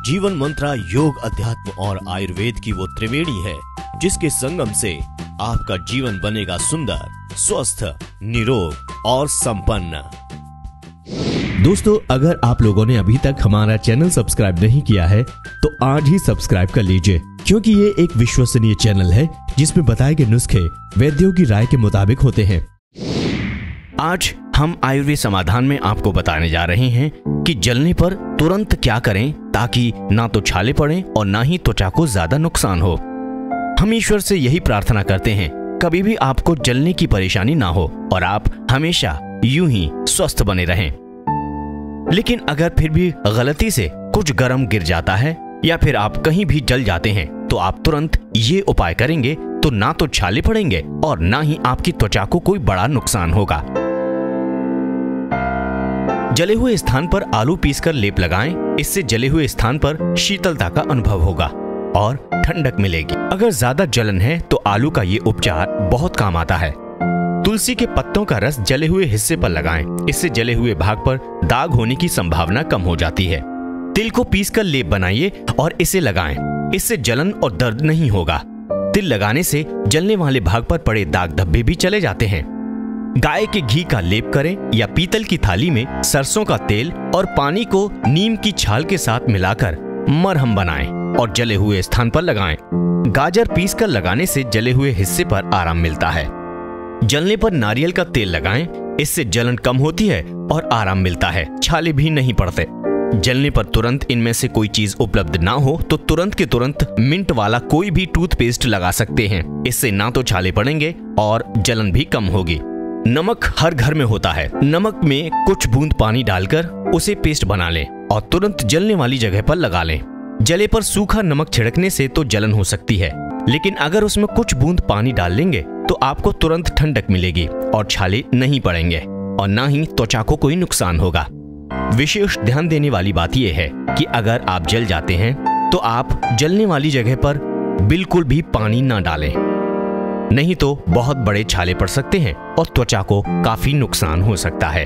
जीवन मंत्रा योग, अध्यात्म और आयुर्वेद की वो त्रिवेणी है जिसके संगम से आपका जीवन बनेगा सुंदर, स्वस्थ, निरोग और संपन्न। दोस्तों, अगर आप लोगों ने अभी तक हमारा चैनल सब्सक्राइब नहीं किया है तो आज ही सब्सक्राइब कर लीजिए, क्योंकि ये एक विश्वसनीय चैनल है जिसमें बताए गए नुस्खे वैद्यों की राय के मुताबिक होते हैं। आज हम आयुर्वेद समाधान में आपको बताने जा रहे हैं कि जलने पर तुरंत क्या करें ताकि ना तो छाले पड़े और ना ही त्वचा को ज्यादा नुकसान हो। हम ईश्वर से यही प्रार्थना करते हैं कभी भी आपको जलने की परेशानी ना हो और आप हमेशा यूं ही स्वस्थ बने रहें। लेकिन अगर फिर भी गलती से कुछ गर्म गिर जाता है या फिर आप कहीं भी जल जाते हैं तो आप तुरंत ये उपाय करेंगे तो ना तो छाले पड़ेंगे और ना ही आपकी त्वचा को कोई बड़ा नुकसान होगा। जले हुए स्थान पर आलू पीसकर लेप लगाएं, इससे जले हुए स्थान पर शीतलता का अनुभव होगा और ठंडक मिलेगी। अगर ज्यादा जलन है तो आलू का ये उपचार बहुत काम आता है। तुलसी के पत्तों का रस जले हुए हिस्से पर लगाएं, इससे जले हुए भाग पर दाग होने की संभावना कम हो जाती है। तिल को पीसकर लेप बनाइए और इसे लगाएं, इससे जलन और दर्द नहीं होगा। तिल लगाने से जलने वाले भाग पर पड़े दाग धब्बे भी चले जाते हैं। गाय के घी का लेप करें या पीतल की थाली में सरसों का तेल और पानी को नीम की छाल के साथ मिलाकर मरहम बनाएं और जले हुए स्थान पर लगाएं। गाजर पीसकर लगाने से जले हुए हिस्से पर आराम मिलता है। जलने पर नारियल का तेल लगाएं, इससे जलन कम होती है और आराम मिलता है, छाले भी नहीं पड़ते। जलने पर तुरंत इनमें से कोई चीज उपलब्ध ना हो तो तुरंत के तुरंत मिंट वाला कोई भी टूथपेस्ट लगा सकते हैं, इससे ना तो छाले पड़ेंगे और जलन भी कम होगी। नमक हर घर में होता है। नमक में कुछ बूंद पानी डालकर उसे पेस्ट बना लें और तुरंत जलने वाली जगह पर लगा लें। जले पर सूखा नमक छिड़कने से तो जलन हो सकती है, लेकिन अगर उसमें कुछ बूंद पानी डाल लेंगे तो आपको तुरंत ठंडक मिलेगी और छाले नहीं पड़ेंगे और ना ही त्वचा को कोई नुकसान होगा। विशेष ध्यान देने वाली बात यह है कि अगर आप जल जाते हैं तो आप जलने वाली जगह पर बिल्कुल भी पानी ना डालें, नहीं तो बहुत बड़े छाले पड़ सकते हैं और त्वचा को काफी नुकसान हो सकता है।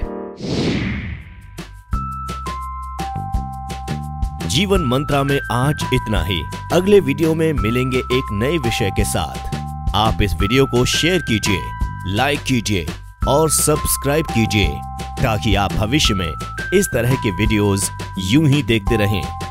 जीवन मंत्रा में आज इतना ही। अगले वीडियो में मिलेंगे एक नए विषय के साथ। आप इस वीडियो को शेयर कीजिए, लाइक कीजिए और सब्सक्राइब कीजिए ताकि आप भविष्य में इस तरह के वीडियोस यूं ही देखते रहें।